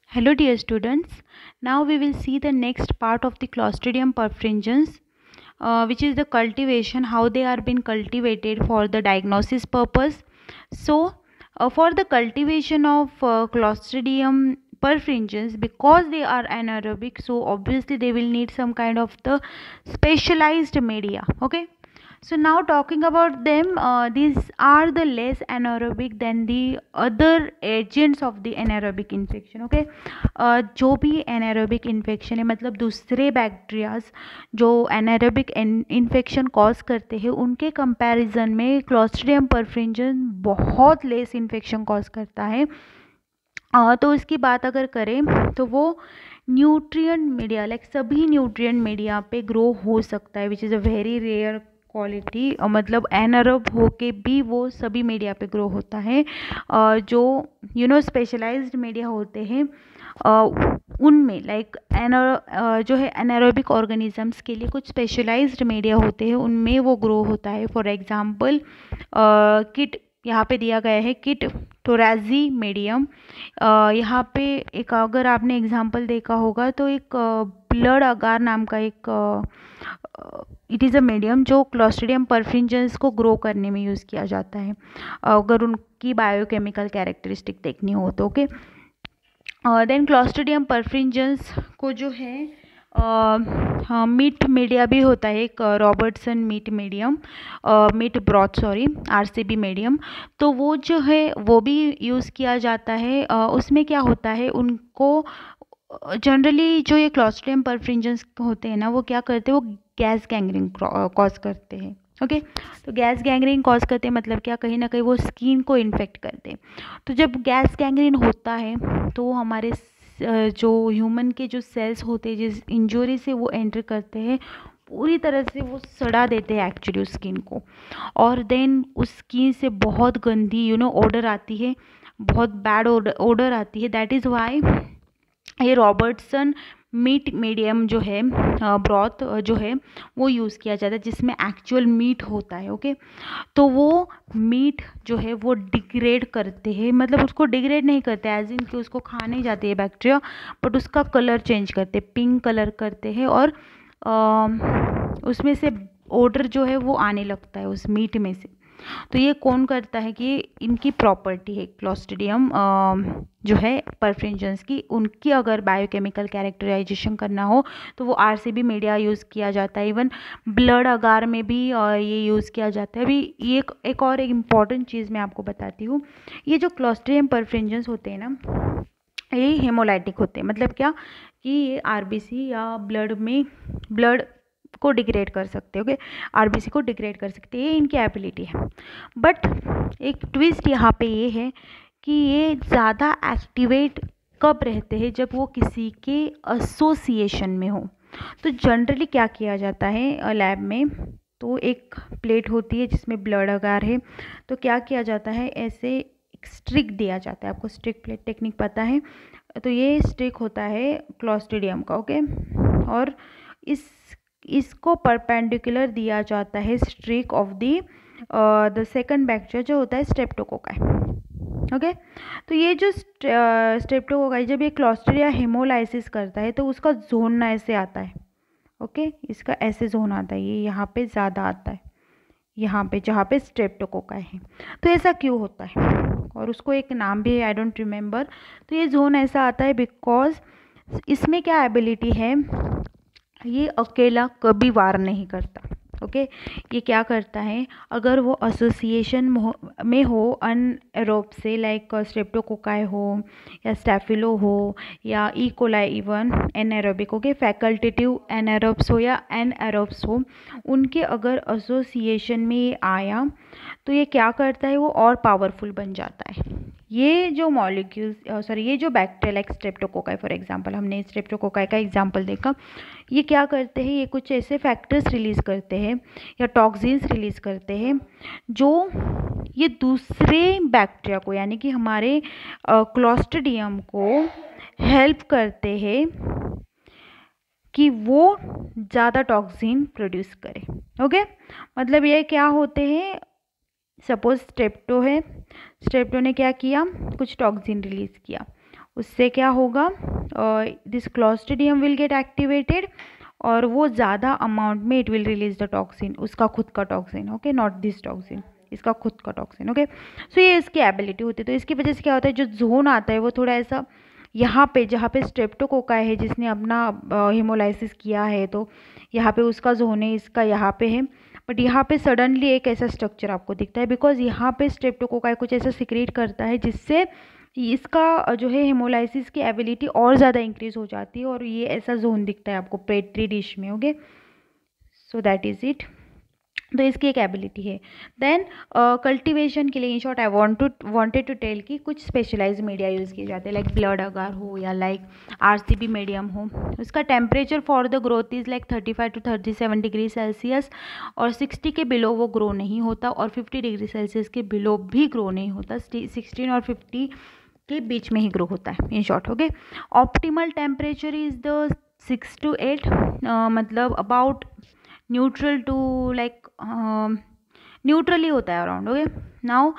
Hello dear students, now we will see the next part of the Clostridium perfringens, which is the cultivation, how they are being cultivated for the diagnosis purpose. So for the cultivation of Clostridium perfringens, because they are anaerobic, so obviously they will need some kind of the specialized media. Okay, so now talking about them, these are the less anaerobic than the other agents of the anaerobic infection. Okay, जो भी anaerobic infection है, मतलब दूसरे bacterias जो anaerobic infection cause करते हैं, उनके comparison में क्लोस्ट्रिडियम परफ्रिंजन बहुत लेस इन्फेक्शन कॉज करता है। तो इसकी बात अगर करें तो वो न्यूट्रिएंट मीडिया, लाइक सभी न्यूट्रिएंट मीडिया पे ग्रो हो सकता है, which is a very rare quality. मतलब एनारोब होके भी वो सभी मीडिया पे ग्रो होता है। जो स्पेशलाइज्ड मीडिया होते हैं उनमें, लाइक जो है एनारोबिक ऑर्गेनिजम्स के लिए कुछ स्पेशलाइज्ड मीडिया होते हैं, उनमें वो ग्रो होता है। फॉर एग्जांपल किट यहाँ पे दिया गया है, किट टोराजी मीडियम। यहाँ पे एक, अगर आपने एग्जांपल देखा होगा तो एक ब्लड अगार नाम का एक इट इज़ अ मीडियम जो क्लोस्ट्रिडियम परफ्रिंजेंस को ग्रो करने में यूज़ किया जाता है, अगर उनकी बायोकेमिकल कैरेक्टरिस्टिक देखनी हो तो। ओके, देन क्लोस्ट्रिडियम परफ्रिंजेंस को जो है मीट मीडिया भी होता है, एक Robertson meat medium, meat broth, sorry, RCB medium. तो वो जो है वो भी यूज़ किया जाता है। उसमें क्या होता है, उनको जनरली जो ये क्लोस्ट्रिडियम परफ्रिंजेंस होते हैं ना, वो क्या करते हैं, वो गैस गैंग्रीन कॉज करते हैं। ओके, तो गैस गैंग्रीन कॉज करते हैं मतलब क्या, कहीं ना कहीं वो स्किन को इन्फेक्ट करते हैं। तो जब गैस गैंग्रीन होता है तो हमारे जो ह्यूमन के जो सेल्स होते हैं, जिस इंजरी से वो एंटर करते हैं, पूरी तरह से वो सड़ा देते हैं एक्चुअली उस स्किन को। और देन उस स्किन से बहुत गंदी ओडर आती है, बहुत बैड ओडर आती है। दैट इज़ वाई ये रॉबर्टसन मीट मीडियम जो है, ब्रॉथ जो है वो यूज़ किया जाता है, जिसमें एक्चुअल मीट होता है। ओके, तो वो मीट जो है वो डिग्रेड करते हैं, मतलब उसको डिग्रेड नहीं करते एज इन कि उसको खा नहीं जाते हैं बैक्टीरिया, बट उसका कलर चेंज करते, पिंक कलर करते हैं, और उसमें से ओडर जो है वो आने लगता है उस मीट में से। तो ये कौन करता है कि इनकी प्रॉपर्टी है क्लोस्ट्रिडियम जो है परफ्रिंजेंस की, उनकी अगर बायोकेमिकल कैरेक्टराइजेशन करना हो तो वो आरसीबी मीडिया यूज़ किया जाता है। इवन ब्लड अगार में भी ये यूज़ किया जाता है। अभी ये एक और एक इम्पॉर्टेंट चीज़ मैं आपको बताती हूँ, ये जो क्लोस्ट्रिडियम परफ्रिंजेंस होते हैं ना, ये हेमोलाइटिक होते हैं। मतलब क्या कि ये आरबीसी या ब्लड को डिग्रेड कर सकते हैं। ओके, आरबीसी को डिग्रेड कर सकते हैं, ये इनकी एबिलिटी है। बट एक ट्विस्ट यहाँ पे ये है कि ये ज़्यादा एक्टिवेट कब रहते हैं, जब वो किसी के एसोसिएशन में हो। तो जनरली क्या किया जाता है लैब में, तो एक प्लेट होती है जिसमें ब्लड अगार है, तो क्या किया जाता है, ऐसे स्ट्रिक दिया जाता है। आपको स्ट्रिक प्लेट टेक्निक पता है, तो ये स्ट्रिक होता है क्लोस्ट्रिडियम का। ओके, और इसको परपेंडिकुलर दिया जाता है streak of the second bacteria जो होता है स्ट्रेप्टोकोकाई। ओके, तो ये जो स्ट्रेप्टोकोकाई जब ये क्लोस्ट्रिडिया हेमोलाइसिस करता है तो उसका जोन ऐसे आता है। ओके, इसका ऐसे जोन आता है, ये यहाँ पे ज़्यादा आता है, यहाँ पे जहाँ पे स्ट्रेप्टोकोकाई है। तो ऐसा क्यों होता है, और उसको एक नाम भी है, आई डोंट रिमेंबर। तो ये जोन ऐसा आता है बिकॉज इसमें क्या एबिलिटी है, ये अकेला कभी वार नहीं करता। ओके, ये क्या करता है, अगर वो एसोसिएशन में हो अनएरोब से, लाइक स्ट्रेप्टोकोकाई हो या स्टैफिलो हो या E coli, even anaerobic, okay, facultative anaerobes हो या एनाएरोब्स हो, उनके अगर एसोसिएशन में ये आया तो ये क्या करता है, वो और पावरफुल बन जाता है। ये जो मॉलिक्यूल्स, ये जो bacteria like streptococci, for example हमने स्ट्रेप्टोकोकाई का एग्जांपल देखा, ये क्या करते हैं, ये कुछ ऐसे फैक्टर्स रिलीज़ करते हैं या टॉक्सिन्स रिलीज़ करते हैं जो ये दूसरे बैक्टीरिया को, यानी कि हमारे क्लोस्ट्रिडियम को हेल्प करते हैं कि वो ज़्यादा टॉक्सिन प्रोड्यूस करे। ओके, मतलब ये क्या होते हैं, सपोज स्ट्रेप्टो है, स्ट्रेप्टो ने क्या किया, कुछ टॉक्सिन रिलीज़ किया, उससे क्या होगा, this clostridium will get activated और वो ज़्यादा अमाउंट में it will release the toxin, उसका खुद का toxin, okay, not this toxin, इसका खुद का टॉक्सिन, ओके। सो ये इसकी एबिलिटी होती है। तो इसकी वजह से क्या होता है, जो जोन आता है वो थोड़ा ऐसा यहाँ पे, जहाँ पे स्ट्रेप्टोकोकाई है जिसने अपना हेमोलाइसिस किया है, तो यहाँ पे उसका जोन है, इसका यहाँ पे है, बट यहाँ पे सडनली एक ऐसा स्ट्रक्चर आपको दिखता है, बिकॉज यहाँ पे स्ट्रेप्टोकोकाई कुछ ऐसा सिक्रेट करता है जिससे इसका जो है हेमोलाइसिस की एबिलिटी और ज़्यादा इंक्रीज हो जाती है, और ये ऐसा जोन दिखता है आपको पेट्री डिश में, okay. So that is it. तो इसकी एक एबिलिटी है। देन कल्टीवेशन के लिए, in short, I wanted to tell कि कुछ स्पेशलाइज मीडिया यूज़ किए जाते हैं, लाइक ब्लड अगार हो या लाइक आरसीबी मीडियम हो। उसका temperature for the growth is like 35 to 37 degree Celsius, और 60 के बिलो वो ग्रो नहीं होता, और 50 डिग्री सेल्सियस के बिलो भी ग्रो नहीं होता, 16 और 50 के बीच में ही ग्रो होता है, in short, okay. Optimal temperature is the 6 to 8, मतलब about neutral to like neutrally होता है around, okay. Now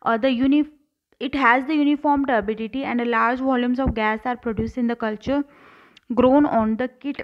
the it has the uniform turbidity and a large volumes of gas are produced in the culture grown on the kit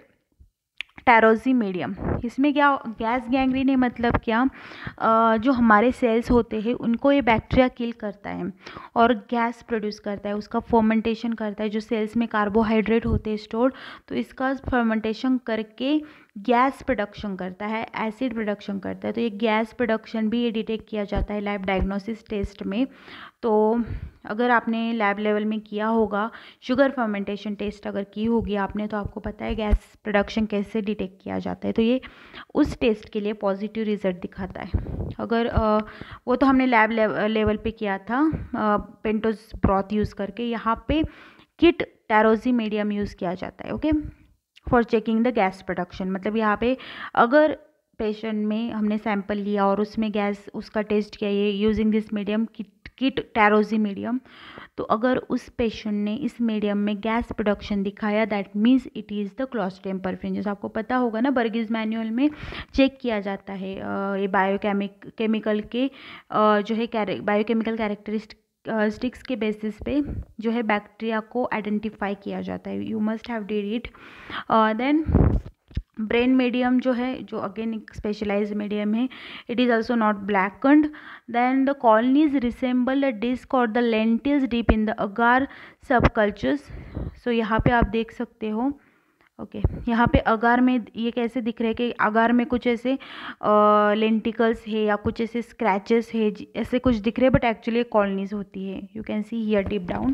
Tarozzi medium. इसमें क्या gas gangrene है, मतलब क्या, जो हमारे sales होते हैं उनको ये बैक्टीरिया किल करता है और गैस प्रोड्यूस करता है, उसका फर्मेंटेशन करता है। जो सेल्स में कार्बोहाइड्रेट होते हैं स्टोर्ड, तो इसका फर्मेंटेशन करके गैस प्रोडक्शन करता है, एसिड प्रोडक्शन करता है। तो ये गैस प्रोडक्शन भी ये डिटेक्ट किया जाता है लैब डायग्नोसिस टेस्ट में। तो अगर आपने लैब लेवल में किया होगा शुगर फर्मेंटेशन टेस्ट अगर की होगी आपने, तो आपको पता है गैस प्रोडक्शन कैसे डिटेक्ट किया जाता है। तो ये उस टेस्ट के लिए पॉजिटिव रिजल्ट दिखाता है। अगर वो तो हमने लैब लेवल पे किया था पेंटोज ब्रॉथ यूज़ करके। यहाँ पे किट टेरोजी मीडियम यूज़ किया जाता है, okay, for checking the gas production. मतलब यहाँ पे अगर पेशेंट में हमने सैंपल लिया और उसमें गैस उसका टेस्ट किया ये using this medium Kitt Tarozzi medium, तो अगर उस पेशेंट ने इस मीडियम में गैस प्रोडक्शन दिखाया, that means it is the clostridium perfringens. आपको पता होगा ना, बर्गीज मैनुअल में चेक किया जाता है ये बायोकेमिकल के जो है बायोकेमिकल कैरेक्टरिस्टिक्स के बेसिस पे जो है बैक्टीरिया को आइडेंटिफाई किया जाता है। You must have did it. Then brain medium जो है, जो अगेन एक स्पेशलाइज्ड मीडियम है, it is also not blackened. Then the colonies resemble the disc और the lentils deep in the agar subcultures. सो यहाँ पे आप देख सकते हो, ओके, यहाँ पे अगार में ये कैसे दिख रहा है कि अगार में कुछ ऐसे लेंटिकल्स है या कुछ ऐसे स्क्रैचेस है, ऐसे कुछ दिख रहे हैं, बट एक्चुअली कॉलोनीज होती है। You can see here deep down.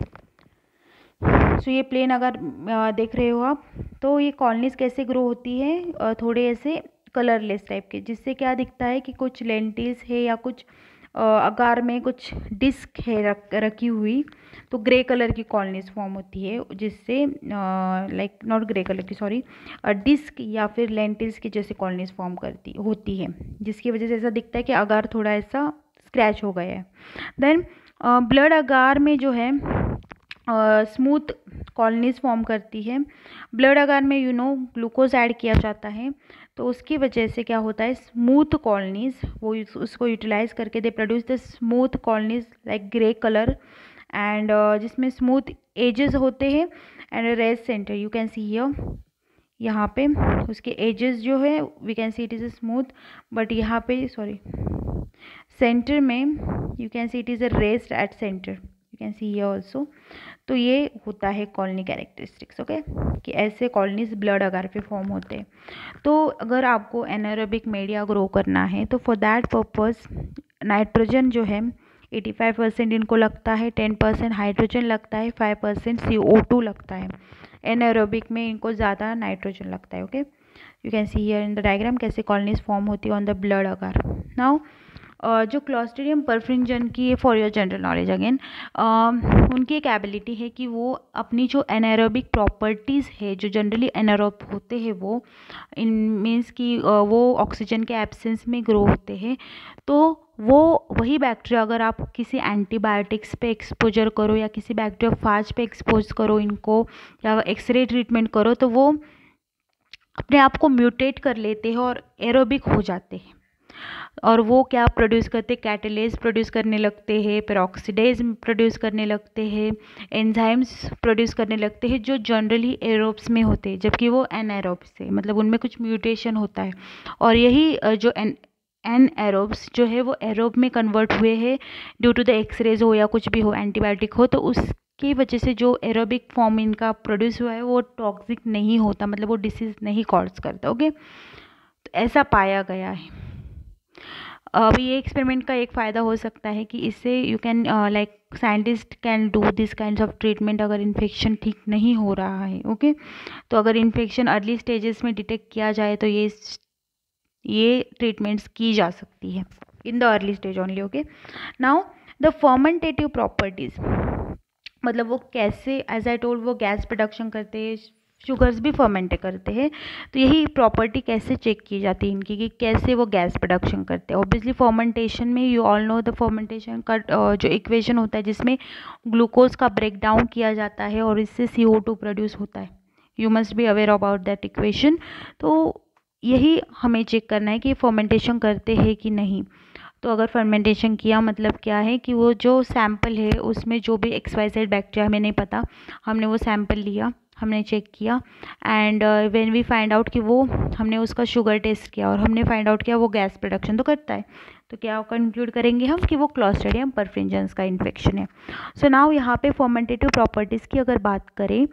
So ये प्लेन अगर देख रहे हो आप, तो ये कॉलोनीज कैसे ग्रो होती है, थोड़े ऐसे कलरलेस टाइप के, जिससे क्या दिखता है कि कुछ लेंटिल्स है या कुछ अगार में कुछ डिस्क है रखी हुई, तो ग्रे कलर की कॉलोनीज फॉर्म होती है, जिससे लाइक नॉट ग्रे कलर की, सॉरी, डिस्क या फिर लेंटिल्स की जैसे कॉलोनीज फॉर्म होती है, जिसकी वजह से ऐसा दिखता है कि अगार थोड़ा ऐसा स्क्रैच हो गया है। देन ब्लड अगार में जो है स्मूथ कॉलोनीज फॉर्म करती है। ब्लड अगार में ग्लूकोज ऐड किया जाता है, तो उसकी वजह से क्या होता है, स्मूथ कॉलोनीज वो उसको यूटिलाइज करके they produce the smooth colonies like grey colour and जिसमें स्मूथ एजेस होते हैं and red centre. You can see here, यहाँ पे उसके एजेस जो है we can see it is smooth, but यहाँ पे सॉरी सेंटर में you can see it is a raised at centre, you can see here also. तो ये होता है कॉलोनी कैरेक्टरिस्टिक्स, ओके, कि ऐसे कॉलोनीज ब्लड अगार पे फॉर्म होते हैं। तो अगर आपको एनारोबिक मीडिया ग्रो करना है, तो फॉर दैट पर्पस नाइट्रोजन जो है 85% इनको लगता है, 10% हाइड्रोजन लगता है, 5% CO2 लगता है। एनारोबिक में इनको ज़्यादा नाइट्रोजन लगता है, okay. You can see here in the diagram कैसे कॉलोनीज फॉर्म होती है on the blood agar. Now जो क्लॉस्ट्रिडियम परफ्रिंजन की, for your general knowledge again, उनकी एक एबिलिटी है कि वो अपनी जो एनारोबिक प्रॉपर्टीज़ है, जो जनरली एनारोब होते हैं वो इन मीन्स कि वो ऑक्सीजन के एब्सेंस में ग्रो होते हैं, तो वो वही बैक्टीरिया अगर आप किसी एंटीबायोटिक्स पे एक्सपोजर करो या किसी बैक्टीरियोफाज पे एक्सपोज करो इनको, या एक्सरे ट्रीटमेंट करो, तो वो अपने आप को म्यूटेट कर लेते हैं और एरोबिक हो जाते हैं। और वो क्या प्रोड्यूस करते, कैटलेज प्रोड्यूस करने लगते हैं, पेरोक्सीडेज प्रोड्यूस करने लगते हैं, एंजाइम्स प्रोड्यूस करने लगते हैं जो जनरली एरोब्स में होते हैं, जबकि वो एनाएरोब्स है, मतलब उनमें कुछ म्यूटेशन होता है। और यही जो एनाएरोब्स जो है वो एरोब में कन्वर्ट हुए हैं ड्यू टू द एक्सरेज हो या कुछ भी हो, एंटीबायोटिक हो, तो उसकी वजह से जो एरोबिक फॉर्म इनका प्रोड्यूस हुआ है वो टॉक्सिक नहीं होता, मतलब वो डिसीज नहीं कॉज करता। ओके, तो ऐसा पाया गया है। अभी ये एक्सपेरिमेंट का एक फ़ायदा हो सकता है कि इससे you can like scientist can do this kind of treatment अगर इन्फेक्शन ठीक नहीं हो रहा है। ओके, तो अगर इन्फेक्शन अर्ली स्टेजेस में डिटेक्ट किया जाए तो ये ट्रीटमेंट्स की जा सकती है in the early stage only. Okay, now the fermentative properties, मतलब वो कैसे, एज आई टोल्ड, वो गैस प्रोडक्शन करते हैं, शुगर्स भी फर्मेंट करते हैं, तो यही प्रॉपर्टी कैसे चेक की जाती है इनकी कि कैसे वो गैस प्रोडक्शन करते हैं। ऑब्वियसली फर्मेंटेशन में you all know the fermentation का जो इक्वेशन होता है जिसमें ग्लूकोज का ब्रेक डाउन किया जाता है और इससे CO2 प्रोड्यूस होता है। You must be aware about that equation. तो यही हमें चेक करना है कि फर्मेंटेशन करते हैं कि नहीं। तो अगर फर्मेंटेशन किया मतलब क्या है कि वो जो सैंपल है उसमें जो भी XYZ बैक्टीरिया हमें नहीं पता, हमने वो सैंपल लिया, हमने चेक किया, and when we find out कि वो, हमने उसका शुगर टेस्ट किया और हमने फाइंड आउट किया वो गैस प्रोडक्शन तो करता है, तो क्या कंक्लूड करेंगे हम कि वो क्लॉस्ट्रिडियम परफ्रिंजेंस का इन्फेक्शन है। सो नाउ यहाँ पे फर्मेंटेटिव प्रॉपर्टीज़ की अगर बात करें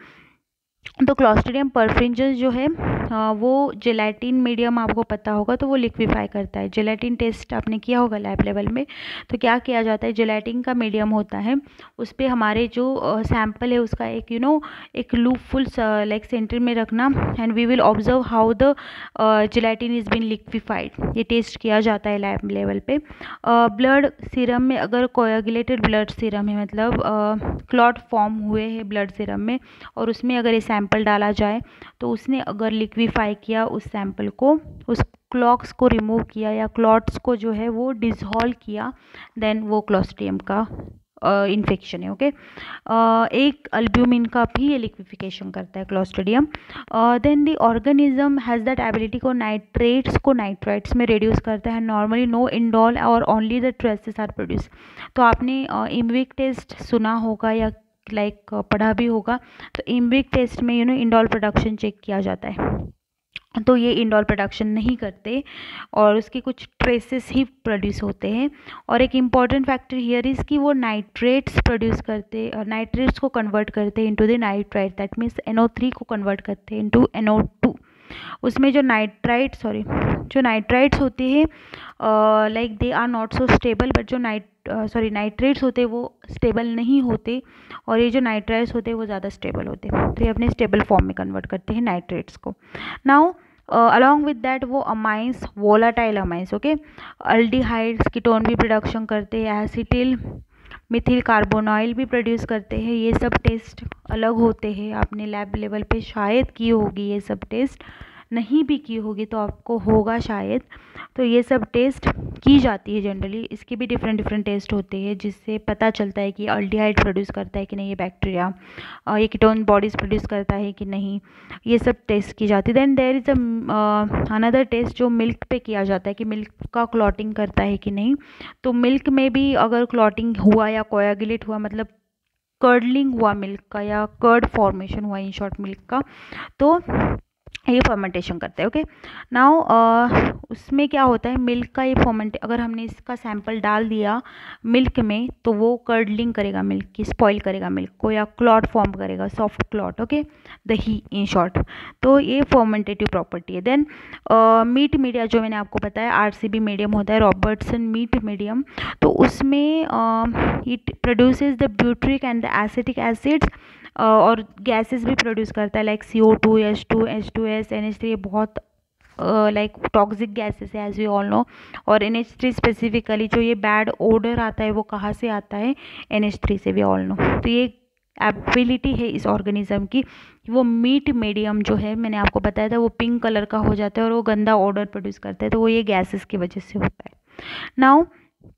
तो क्लॉस्ट्रिडियम परफ्रिंजेंस जो है वो जेलेटिन मीडियम, आपको पता होगा, तो वो लिक्विफाई करता है। जेलेटिन टेस्ट आपने किया होगा लैब लेवल में। तो क्या किया जाता है, जेलेटिन का मीडियम होता है, उस पर हमारे जो सैंपल है उसका एक एक लूप फुल लाइक सेंटर में रखना, and we will observe how the gelatin is been liquefied. ये टेस्ट किया जाता है लैब लेवल पे। ब्लड सीरम में अगर कोएगुलेटेड ब्लड सीरम है, मतलब क्लॉट फॉर्म हुए हैं ब्लड सीरम में, और उसमें अगर ये सैंपल डाला जाए तो उसने अगर लिक्विफाई किया उस सैंपल को, उस क्लॉट्स को रिमूव किया या क्लॉट्स को जो है वो डिसॉल्व किया, देन वो क्लॉस्ट्रिडियम का इन्फेक्शन है। ओके, एक अल्ब्यूमिन का भी ये लिक्विफिकेशन करता है clostridium. Then the organism has that ability को नाइट्रेट्स को नाइट्राइट्स में रिड्यूस करता है। नॉर्मली नो इंडोल और only the traces are produce. तो आपने इम्विक टेस्ट सुना होगा या लाइक पढ़ा भी होगा, तो इम्विक टेस्ट में इंडोल प्रोडक्शन चेक किया जाता है, तो ये इंडोल प्रोडक्शन नहीं करते और उसके कुछ ट्रेसेस ही प्रोड्यूस होते हैं। और एक इम्पॉर्टेंट फैक्टर हियर इज़ कि वो नाइट्रेट्स प्रोड्यूस करते, नाइट्रेट्स को कन्वर्ट करते हैं into the nitrite, that means NO3 को कन्वर्ट करते हैं इनटू NO2। उसमें जो नाइट्राइट्स होते हैं like they are not so stable, but जो नाइट्रेट्स होते हैं वो स्टेबल नहीं होते, और ये जो नाइट्राइट्स होते हैं वो ज़्यादा स्टेबल होते हैं, तो ये अपने स्टेबल फॉर्म में कन्वर्ट करते हैं नाइट्रेट्स को। नाउ अलॉन्ग विद दैट वो amines, volatile amines, okay, aldehydes ketone भी प्रोडक्शन करते हैं, एसिटिल मिथिल कार्बोनाइल भी प्रोड्यूस करते हैं। ये सब टेस्ट अलग होते हैं, आपने लैब लेवल पे शायद की होगी ये सब टेस्ट, नहीं भी की होगी तो आपको होगा शायद। तो ये सब टेस्ट की जाती है जनरली, इसके भी डिफरेंट टेस्ट होते हैं जिससे पता चलता है कि अल्डिहाइड प्रोड्यूस करता है कि नहीं ये बैक्टीरिया, ये कीटोन बॉडीज़ प्रोड्यूस करता है कि नहीं, ये सब टेस्ट की जाती है। Then there is another test जो मिल्क पे किया जाता है कि मिल्क का क्लॉटिंग करता है कि नहीं। तो मिल्क में भी अगर क्लॉटिंग हुआ या कोएगुलेट हुआ, मतलब कर्डलिंग हुआ मिल्क का या कर्ड फॉर्मेशन हुआ इन शॉर्ट मिल्क का, तो ये फर्मेंटेशन करते हैं। ओके, नाउ उसमें क्या होता है, मिल्क का ये अगर हमने इसका सैंपल डाल दिया मिल्क में तो वो कर्डलिंग करेगा मिल्क की, स्पॉइल करेगा मिल्क को या क्लॉट फॉर्म करेगा, सॉफ्ट क्लॉट, ओके, दही इन शॉर्ट। तो ये फर्मेंटेटिव प्रॉपर्टी है। देन मीट मीडिया जो मैंने आपको बताया RCB मीडियम होता है, रॉबर्टसन मीट मीडियम, तो उसमें it produces the butyric and the acetic acids और गैसेस भी प्रोड्यूस करता है like CO2, H2, H2S, NH3, ये बहुत लाइक टॉक्सिक गैसेस है एज वी ऑल नो। और NH3 स्पेसिफिकली जो ये बैड ओडर आता है वो कहाँ से आता है, NH3 से, वी ऑल नो। तो ये एबिलिटी है इस ऑर्गेनिज्म की, वो मीट मीडियम जो है मैंने आपको बताया था वो पिंक कलर का हो जाता है और वो गंदा ओडर प्रोड्यूस करता है, तो वो ये गैसेस की वजह से होता है। Now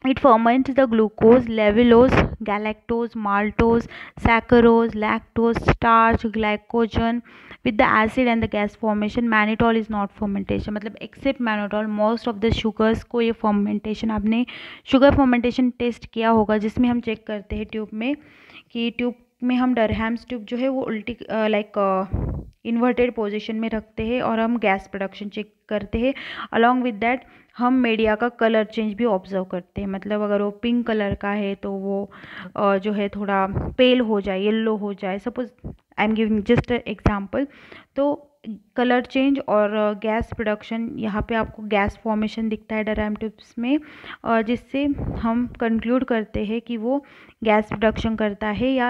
It ferments the glucose, levulose, galactose, maltose, saccharose, lactose, starch, glycogen with the acid and the gas formation. Mannitol is not fermentation, मतलब except mannitol most of the sugars को ये fermentation, आपने sugar fermentation test किया होगा जिसमें हम check करते हैं ट्यूब में कि ट्यूब में हम डरहैम्स ट्यूब जो है वो उल्टी लाइक इन्वर्टेड पोजीशन में रखते हैं और हम गैस प्रोडक्शन चेक करते हैं। अलॉन्ग विद दैट हम मीडिया का कलर चेंज भी ऑब्जर्व करते हैं, मतलब अगर वो पिंक कलर का है तो वो जो है थोड़ा पेल हो जाए, येलो हो जाए, suppose I am giving just example. तो कलर चेंज और गैस प्रोडक्शन, यहाँ पे आपको गैस फॉर्मेशन दिखता है डरहैम ट्यूब्स में, जिससे हम कंक्लूड करते हैं कि वो गैस प्रोडक्शन करता है या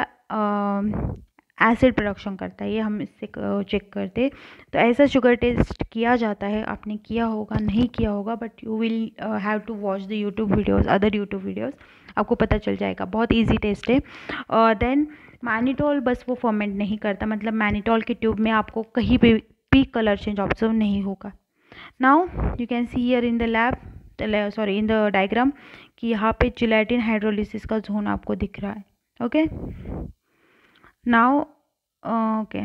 एसिड प्रोडक्शन करता है, ये हम इससे चेक करते हैं। तो ऐसा शुगर टेस्ट किया जाता है, आपने किया होगा नहीं किया होगा, but you will have to watch the YouTube videos, other YouTube videos, आपको पता चल जाएगा, बहुत ईजी टेस्ट है। देन मैनिटोल बस वो फर्मेंट नहीं करता, मतलब मैनिटोल के ट्यूब में आपको कहीं पे भी कलर चेंज ऑब्जर्व नहीं होगा। Now you can see here in the lab, sorry in the diagram, कि यहाँ पे जिलेटिन हाइड्रोलिसिस का जोन आपको दिख रहा है। ओके नाउ ओके,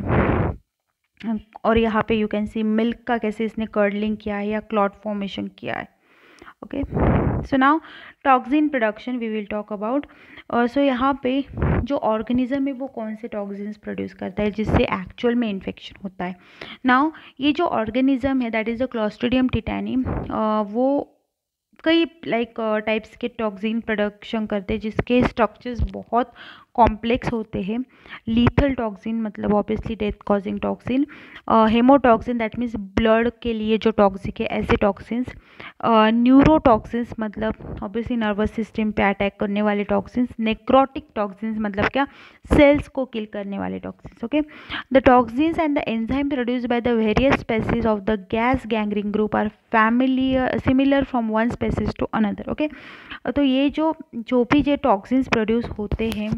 और यहाँ पे यू कैन सी मिल्क का कैसे इसने कर्डलिंग किया है या क्लॉट फॉर्मेशन किया है। Okay so now toxin production we will talk about. So यहाँ पे जो ऑर्गेनिज्म है वो कौन से टॉक्सिन्स प्रोड्यूस करता है जिससे एक्चुअल में इन्फेक्शन होता है। नाउ ये जो ऑर्गेनिज्म है that is the clostridium tetani, वो कई लाइक टाइप्स के टॉक्सिन प्रोडक्शन करते हैं जिसके स्ट्रक्चर्स बहुत कॉम्प्लेक्स होते हैं। लीथल टॉक्सिन मतलब obviously death causing toxin, haemotoxin that means blood के लिए जो टॉक्सिक है ऐसे टॉक्सिन्स, न्यूरोटॉक्सिन्स मतलब ऑब्वियसली नर्वस सिस्टम पे अटैक करने वाले टॉक्सिन्स, नेक्रोटिक टॉक्सिन्स मतलब क्या, सेल्स को किल करने वाले toxins. Okay the toxins and the enzyme produced by the various species of the gas gangrene group are similar from one species to another. Okay तो ये जो भी ये टॉक्सिन्स प्रोड्यूस होते हैं,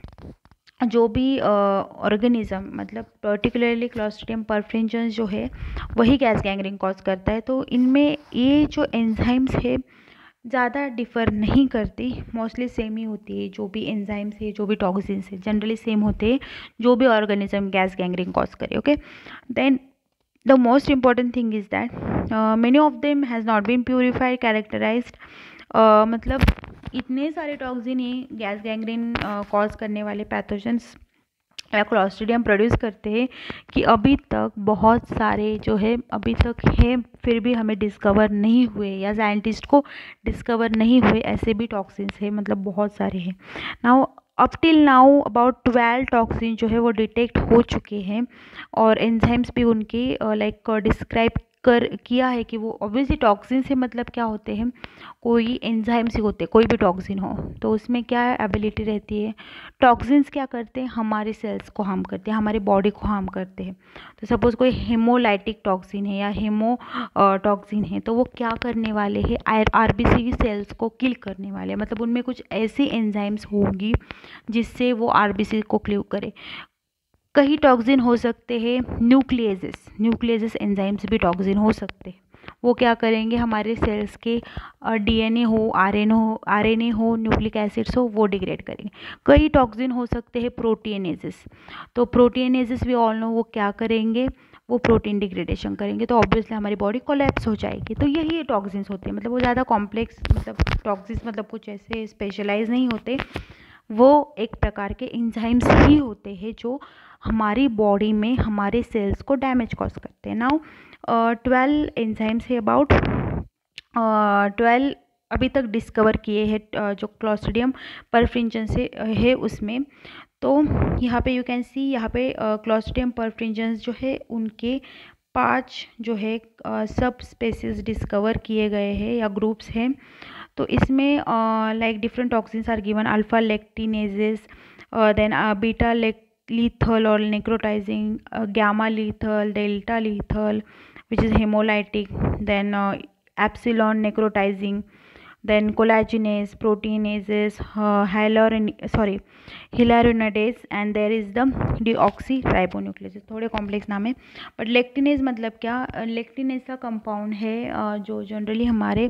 जो भी ऑर्गेनिज्म मतलब पर्टिकुलरली क्लॉस्ट्रिडियम परफ्रिंजेंस जो है वही गैस गैंग्रीन कॉज करता है। तो इनमें ये जो एंजाइम्स है ज़्यादा डिफ़र नहीं करती, मोस्टली सेम ही होती है। जो भी एंजाइम्स है, जो भी टॉक्सिन्स है, जनरली सेम होते हैं जो भी ऑर्गेनिज्म गैस गैंग्रीन कॉज करे। Okay then the most important thing is that many of them has not been purified, characterized, मतलब इतने सारे टॉक्सिन ही गैस गैंग्रीन कॉज करने वाले पैथोजेंस या क्लॉस्ट्रिडियम प्रोड्यूस करते हैं कि अभी तक बहुत सारे जो है अभी तक है फिर भी हमें डिस्कवर नहीं हुए या साइंटिस्ट को डिस्कवर नहीं हुए ऐसे भी टॉक्सिन्स है, मतलब बहुत सारे हैं। Now up till now about 12 toxin जो है वो डिटेक्ट हो चुके हैं और एंजाइम्स भी उनके लाइक डिस्क्राइब किया है कि वो ऑब्वियसली टॉक्सिन से मतलब क्या होते हैं, कोई एंजाइम्स ही होते हैं, कोई भी टॉक्सिन हो तो उसमें क्या एबिलिटी रहती है। टॉक्सिन्स क्या करते हैं, हमारे सेल्स को हार्म करते हैं, हमारी बॉडी को हार्म करते हैं। तो सपोज कोई हेमोलाइटिक टॉक्सिन है या हेमो टॉक्सिन है तो वो क्या करने वाले हैं, आरबीसी की सेल्स को किल करने वाले हैं, मतलब उनमें कुछ ऐसी एंजाइम्स होगी जिससे वो आरबीसी को किल करे। कई टॉक्सिन हो सकते हैं न्यूक्लियेजेस एंजाइम्स भी टॉक्सिन हो सकते हैं। वो क्या करेंगे, हमारे सेल्स के डीएनए हो, आरएनए हो, न्यूक्लिक एसिड्स हो वो डिग्रेड करेंगे। कई टॉक्सिन हो सकते हैं प्रोटीनेजेस, तो प्रोटीनेजेस भी ऑल नो वो क्या करेंगे, वो प्रोटीन डिग्रेडेशन करेंगे, तो ऑब्वियसली हमारी बॉडी कोलैप्स हो जाएगी। तो यही टॉक्सिन्स होते हैं, मतलब वो ज़्यादा कॉम्प्लेक्स, मतलब टॉक्सिन्स मतलब कुछ ऐसे स्पेशलाइज नहीं होते, वो एक प्रकार के एंजाइम्स ही होते हैं जो हमारी बॉडी में हमारे सेल्स को डैमेज कॉज करते हैं। नाउ 12 एंजाइम्स है, अबाउट 12 अभी तक डिस्कवर किए हैं जो क्लॉस्ट्रिडियम परफ्रिंजेंस से है उसमें। तो यहाँ पे यू कैन सी, यहाँ पे क्लॉस्ट्रिडियम परफ्रिंजेंस जो है उनके 5 जो है सब स्पेसीज डिस्कवर किए गए हैं या ग्रुप्स हैं। तो इसमें like different toxins are given, alpha lecithinases, then beta lethal or necrotizing, gamma lethal, delta lethal which is hemolytic, then epsilon necrotizing, then collagenase, proteinases, hyaluronidase, and there is the deoxyribonucleases. थोड़े complex नाम है, but लेक्टिनेज मतलब क्या, लेक्टिनेज का compound है जो generally हमारे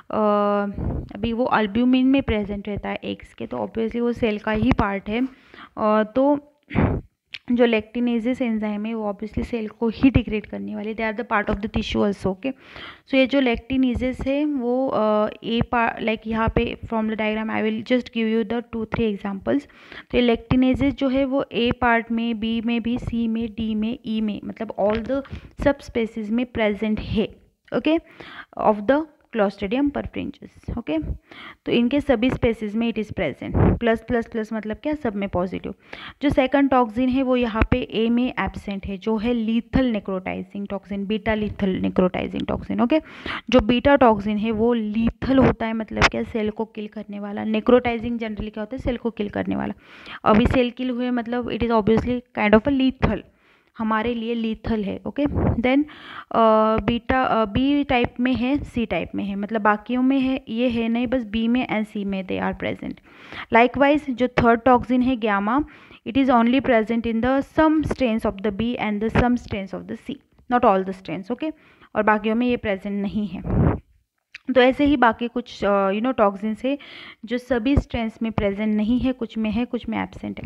अभी वो अल्ब्यूमिन में प्रेजेंट रहता है एग्स के, तो ऑब्वियसली वो सेल का ही पार्ट है। तो जो लेक्टिनेजेस एंजाइम है वो ऑब्वियसली सेल को ही डिग्रेड करने वाले, they are the part of the tissue also. Okay, so ये जो लेक्टिनेजेस है वो ए पार्ट, लाइक यहाँ पे from the diagram I will just give you the 2-3 examples. तो ये लेक्टिनेजेस जो है वो ए पार्ट में, बी में भी, सी में, डी में, ई में, मतलब ऑल द सब स्पेसिस में प्रेजेंट है। Okay, of the clostridium perfringens. Okay, तो इनके सभी स्पेसिस में it is present. Plus plus plus मतलब क्या, सब में पॉजिटिव। जो सेकंड टॉक्सिन है वो यहाँ पे ए में एब्सेंट है, जो है lethal necrotising toxin, beta lethal necrotising toxin. Okay, जो बीटा टॉक्सिन है वो लीथल होता है, मतलब क्या, सेल को किल करने वाला। नेक्रोटाइजिंग जनरली क्या होता है, सेल को किल करने वाला। अभी सेल किल हुए मतलब it is obviously kind of a lethal, हमारे लिए लीथल है। Okay, then beta B type में है, सी टाइप में है, मतलब बाकियों में है ये है नहीं, बस बी में एंड सी में दे आर प्रेजेंट। लाइकवाइज जो थर्ड टॉक्सिन है gamma, it is only present in the some strains of the B and the some strains of the C, not all the strains. Okay, और बाकियों में ये present नहीं है। तो ऐसे ही बाकी कुछ टॉक्सिन्स है जो सभी स्ट्रेन्स में प्रेजेंट नहीं है, कुछ में है, कुछ में एब्सेंट है।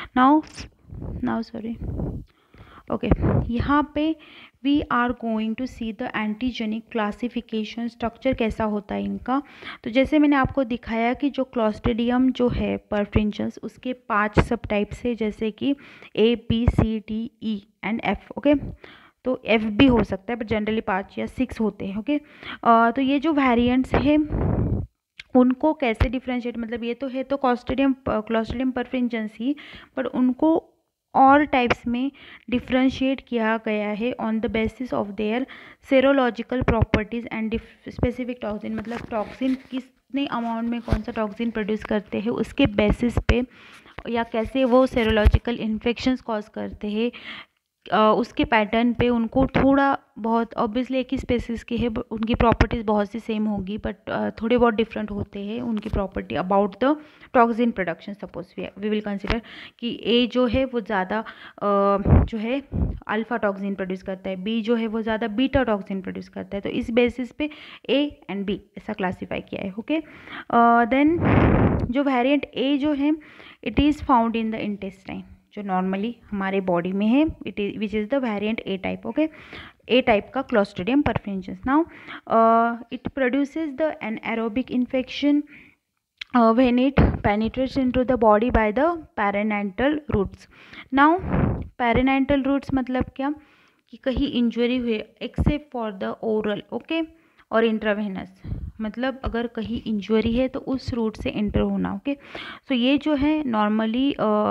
नाउ सॉरी, ओके, यहाँ पे we are going to see the antigenic classification structure कैसा होता है इनका। तो जैसे मैंने आपको दिखाया कि जो क्लॉस्ट्रिडियम जो है परफ्रिंजेंस, उसके 5 सब टाइप्स है, जैसे कि A, B, C, D, E and F. Okay, तो एफ भी हो सकता है, बट जनरली 5 या 6 होते हैं। ओके, तो ये जो वेरिएंट्स हैं उनको कैसे डिफ्रेंशिएट, मतलब ये तो है तो क्लॉस्ट्रिडियम परफ्रिंजेंस ही, बट उनको और टाइप्स में डिफ्रेंशिएट किया गया है on the basis of their serological properties and specific toxin, मतलब टॉक्सिन कितने अमाउंट में कौन सा टॉक्सिन प्रोड्यूस करते हैं उसके बेसिस पे, या कैसे वो सेरोलॉजिकल इन्फेक्शंस कॉज करते हैं, उसके पैटर्न पे उनको थोड़ा बहुत, ऑब्वियसली एक ही स्पेसिस के है, उनकी प्रॉपर्टीज़ बहुत सी सेम होगी, बट थोड़े बहुत डिफरेंट होते हैं उनकी property about the toxin production. Suppose we will consider कि ए जो है वो ज़्यादा जो है अल्फा टॉक्सिन प्रोड्यूस करता है, बी जो है वो ज़्यादा बीटा टॉक्सिन प्रोड्यूस करता है, तो इस बेसिस पे ए एंड बी ऐसा क्लासीफाई किया है। ओके, देन जो वेरिएंट ए जो है it is found in the intestine, जो नॉर्मली हमारे बॉडी में है, it is which is the variant A type. Okay, A type का clostridium perfringens. Now it produces the anaerobic infection when it penetrates into the body by the perineal roots. Now perineal roots मतलब क्या, कि कहीं injury हुए, except for the oral, okay, और intravenous, मतलब अगर कहीं इंजरी है तो उस रूट से एंटर होना। ओके, सो ये जो है नॉर्मली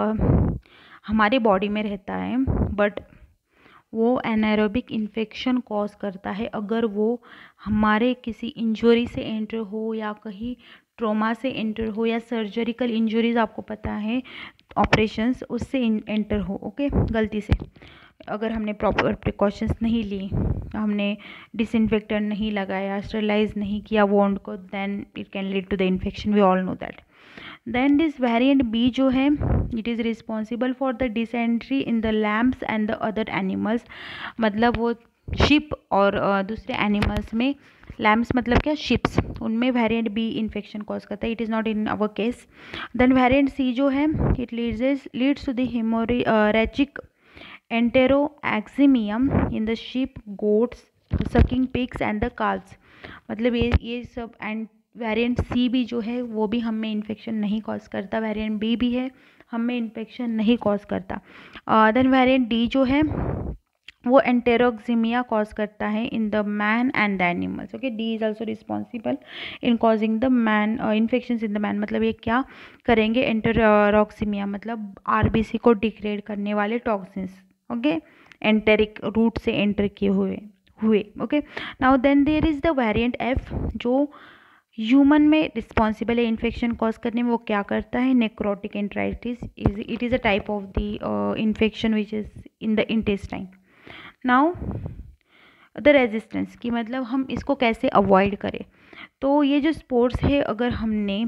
हमारे बॉडी में रहता है, बट वो एनारोबिक इन्फेक्शन कॉज करता है अगर वो हमारे किसी इंजरी से एंटर हो, या कहीं ट्रोमा से एंटर हो, या सर्जरिकल इंजरीज आपको पता है ऑपरेशंस उससे एंटर हो। ओके, गलती से अगर हमने प्रॉपर प्रिकॉशंस नहीं ली, हमने डिसइंफेक्टेंट नहीं लगाया, स्टरलाइज नहीं किया वोंड को, then it can lead to the infection, we all know that. Then this variant B जो है it is responsible for the dysentery in the lambs and the other animals, मतलब वो ship और दूसरे animals में, lamps मतलब क्या, ships, उनमें वेरिएंट बी इन्फेक्शन कॉज करता है, it is not in our case. Then variant C जो है it leads to the haemorrhagic enterotoxaemia in the sheep, goats, sucking pigs and the calves, मतलब ये सब। एंड वेरिएंट सी भी जो है वो भी हम में इन्फेक्शन नहीं कॉज करता, वेरिएंट बी भी है, हम में इन्फेक्शन नहीं कॉज करता। देन वेरिएंट डी जो है वो एंटेरोक्सिमिया कॉज करता है in the man and the animals. Okay, D is also responsible in causing the man infections in the man, मतलब ये क्या करेंगे, एंटेरोक्सिमिया मतलब आरबीसी को डिग्रेड करने वाले टॉक्सिन्स। ओके, एंटेरिक रूट से एंटर किए हुए। Okay, now then there is the variant F जो ह्यूमन में रिस्पॉन्सिबल है इन्फेक्शन कॉज करने में। वो क्या करता है, necrotic enteritis, it is a type of the infection which is in the intestine. Now the resistance की मतलब हम इसको कैसे अवॉइड करें, तो ये जो स्पोर्ट्स है, अगर हमने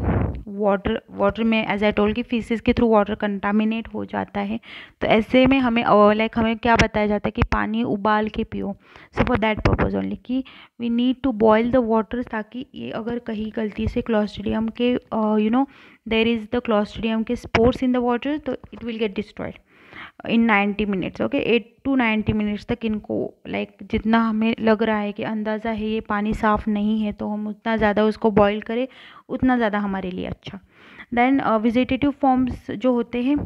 वाटर में, एज आई टोल्ड कि फीसेस के थ्रू वाटर कंटामिनेट हो जाता है, तो ऐसे में हमें हमें क्या बताया जाता है कि पानी उबाल के पियो। So for that purpose only कि we need to boil the water, ताकि ये अगर कहीं गलती से क्लॉस्ट्रीडियम के देयर इज़ द क्लॉस्ट्रीडियम के स्पोर्स इन द वाटर, तो it will get destroyed in 90 minutes. Okay, 8 to 90 minutes तक इनको जितना हमें लग रहा है कि अंदाज़ा है ये पानी साफ़ नहीं है, तो हम उतना ज़्यादा उसको बॉईल करें, उतना ज़्यादा हमारे लिए अच्छा। देन वेजिटेटिव फॉर्म्स जो होते हैं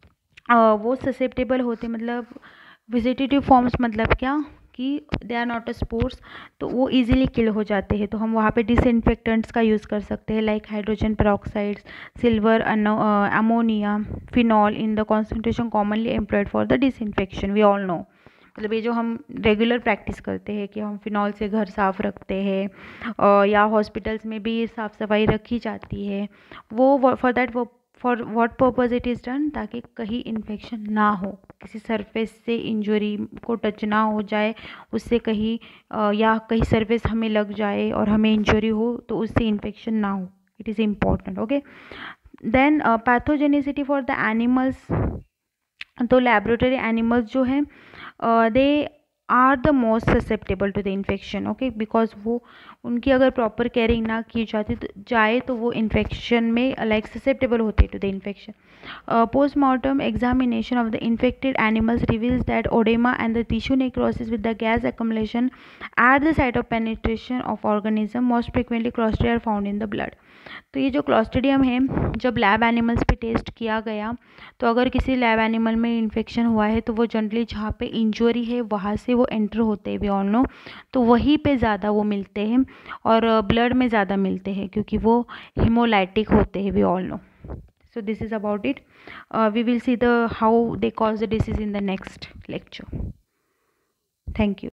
वो ससेप्टेबल होते, मतलब वेजिटेटिव फॉर्म्स मतलब क्या कि they are not a spores, तो वो इजीली किल हो जाते हैं। तो हम वहाँ पे डिसइंफेक्टेंट्स का यूज़ कर सकते हैं, like hydrogen peroxides, silver, ammonia, phenol in the concentration commonly employed for the disinfection. We all know, मतलब ये जो हम रेगुलर प्रैक्टिस करते हैं कि हम फिनॉल से घर साफ़ रखते हैं, या हॉस्पिटल्स में भी साफ़ सफाई रखी जाती है, वो for what purpose it is done, ताकि कहीं इन्फेक्शन ना हो, किसी सरफेस से इंजरी को टच ना हो जाए, उससे कहीं या कहीं सरफेस हमें लग जाए और हमें इंजरी हो, तो उससे इन्फेक्शन ना हो। It is important. Okay, then pathogenicity for the animals, तो लेबोरेटरी एनिमल्स जो हैं they are the most susceptible to the infection. Okay, because वो उनकी अगर प्रॉपर केयरिंग ना की जाए तो वो इन्फेक्शन में ससेप्टेबल होते to the infection. Post-mortem examination of the infected animals reveals that oedema and the tissue necrosis with the gas accumulation at the site of penetration of organism. Most frequently Clostridia are found in the blood. तो ये जो Clostridium है, जब lab animals पे test किया गया, तो अगर किसी लैब एनिमल में इन्फेक्शन हुआ है, तो वो जनरली जहाँ पे इंजरी है वहाँ से वो एंटर होते हैं, वी ऑल नो, तो वहीं पे ज़्यादा वो मिलते हैं और ब्लड में ज़्यादा मिलते हैं, क्योंकि वो हिमोलाइटिक होते हैं, we all know. So this is about it. We will see the how they cause the disease in the next lecture. Thank you.